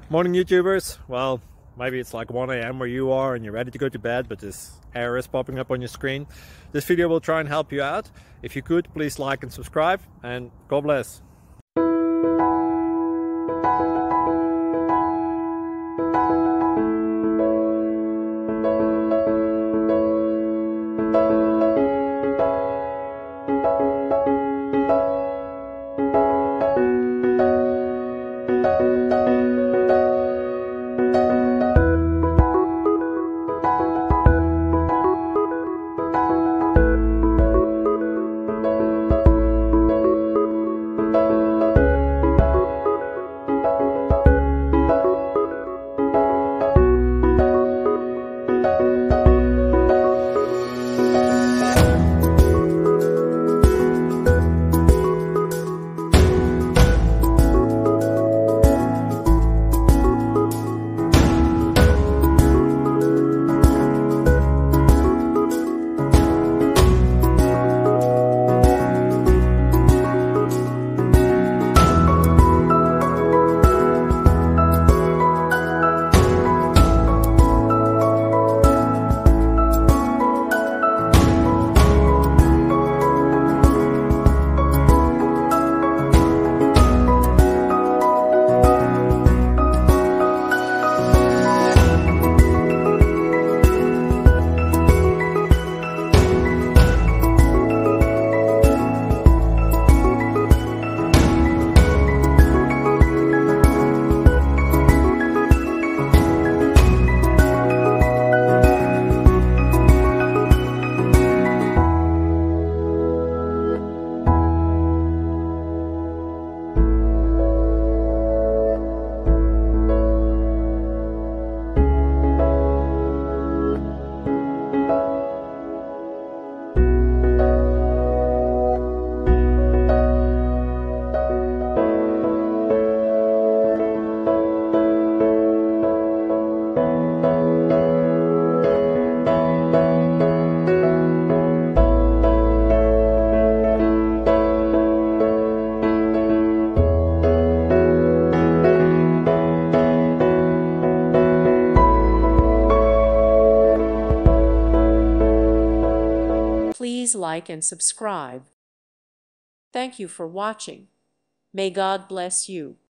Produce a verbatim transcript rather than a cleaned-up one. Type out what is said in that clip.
Morning YouTubers. Well, maybe it's like one A M where you are and you're ready to go to bed, but this error is popping up on your screen. This video will try and help you out. If you could, please like and subscribe, and God bless. Please like and subscribe. Thank you for watching. May God bless you.